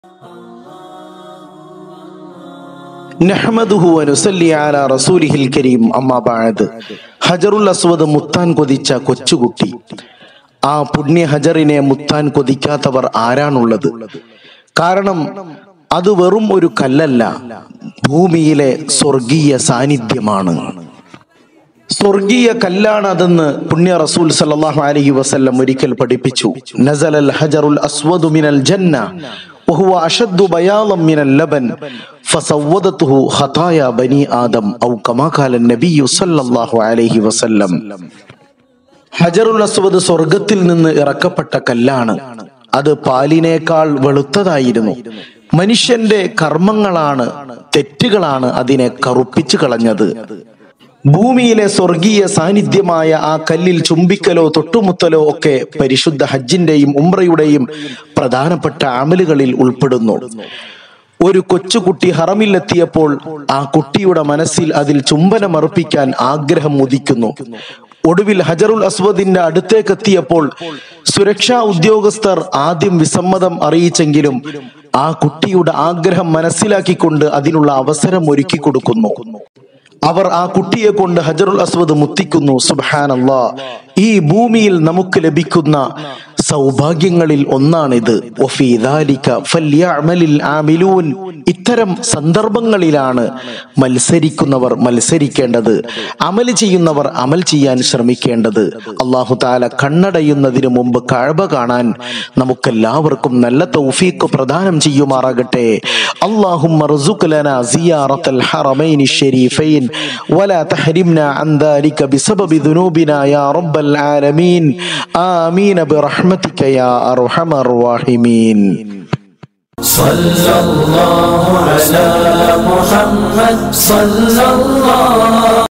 നഹ്മദുഹു വനുസല്ലി അലാ റസൂലിഹിൽ കരീം. അമ്മാ ബഅദ്. ഹജറുൽ അസ്വദ് മുത്താൻ കൊതിച്ച കൊച്ചുകുട്ടി. ആ പുണ്യ ഹജറിനെ മുത്താൻ കൊതിക്കാത്തവർ ആരാണുള്ളത്? കാരണം അത് വെറും ഒരു കല്ലല്ല, ഭൂമിയിലെ സ്വർഗീയ സാന്നിധ്യമാണ്. സ്വർഗീയ കല്ലാണ് അതെന്ന് പുണ്യ റസൂൽ സല്ലല്ലാഹു അലൈഹി വസല്ലം ഒരിക്കൽ പഠിപ്പിച്ചു. നസലൽ ഹജറുൽ അസ്വദു മിനൽ ജന്ന വഹുവ അശദ്ദു ബയാളൻ മിനൽ ലബൻ ഫസവ്വദതുഹു ഖതായ ബനി ആദം ഔ കമാ ഖാല നബിയു സല്ലല്ലാഹു അലൈഹി വസല്ലം. ഹജറുൽ അസ്വദ് സ്വർഗത്തിൽ നിന്ന് ഇറക്കപ്പെട്ട കല്ലാണ്. അത് പാലിനേക്കാൾ വെളുത്തതായിരുന്നു. മനുഷ്യന്റെ കർമ്മങ്ങളാണ്, തെറ്റുകളാണ് അതിനെ കറുപ്പിച്ചു കളഞ്ഞത്. ഭൂമിയിലെ സ്വർഗീയ സാന്നിധ്യമായ ആ കല്ലിൽ ചുംബിക്കലോ തൊട്ടുമുത്തലോ ഒക്കെ പരിശുദ്ധ ഹജ്ജിന്റെയും ഉംറയുടെയും പ്രധാനപ്പെട്ട അമലുകളിൽ ഉൾപ്പെടുന്നു. ഒരു കൊച്ചുകുട്ടി ഹറമിലെത്തിയപ്പോൾ ആ കുട്ടിയുടെ മനസ്സിൽ അതിൽ ചുംബനമർപ്പിക്കാൻ ആഗ്രഹം ഉദിക്കുന്നു. ഒടുവിൽ ഹജറുൽ അസ്വദിന്റെ അടുത്തേക്കെത്തിയപ്പോൾ സുരക്ഷാ ഉദ്യോഗസ്ഥർ ആദ്യം വിസമ്മതം അറിയിച്ചെങ്കിലും ആ കുട്ടിയുടെ ആഗ്രഹം മനസ്സിലാക്കിക്കൊണ്ട് അതിനുള്ള അവസരം ഒരുക്കി കൊടുക്കുന്നു. അവർ ആ കുട്ടിയെ കൊണ്ട് ഹജറുൽ അസ്വദ് മുത്തിക്കുന്നു. സുബ്ഹാനല്ലാഹ്, ഈ ഭൂമിയിൽ നമുക്ക് ലഭിക്കുന്ന സൗഭാഗ്യങ്ങളിൽ ഒന്നാണിത്. വഫീ ദാലിക ഫല്യഅമലിൽ ആമിലൂൻ. ഇത്തരം സന്ദർഭങ്ങളിലാണ് മത്സരിക്കുന്നവർ മത്സരിക്കേണ്ടത്, അമൽ ചെയ്യുന്നവർ അമൽ ചെയ്യാൻ ശ്രമിക്കേണ്ടത്. അല്ലാഹു തആല കണ്ണടയുന്നതിന് മുമ്പ് കഅബ കാണാൻ നമുക്കെല്ലാവർക്കും നല്ല തൗഫീഖ് പ്രദാനം ചെയ്യുമാറാകട്ടെ. അല്ലാഹുമ്മ ർസുഖ് ലനാ സിയാറത്തൽ ഹറമൈനി ശരീഫൈൻ വലാ തഹരിംനാ അൻ ദാലിക ബിസബബി ദുനൂബിനാ യാ റബ്ബൽ ആലമീൻ. ആമീൻ ബിറഹ്മതിക യാ അർഹമർ റഹീമീൻ. സല്ലല്ലാഹു അലാ മുഹമ്മദ് സല്ലല്ലാഹു